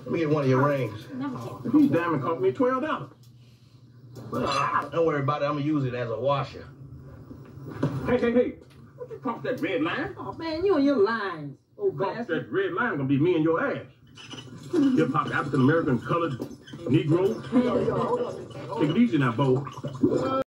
Let me get one of your rings. These diamonds cost me $12. Don't worry about it. I'm going to use it as a washer. Hey. What you cross that red line? Oh, man, you and your lines. Oh, cross that red line, gonna be me and your ass. Hip-hop, African-American, colored, Negro. Take it easy now, Bo.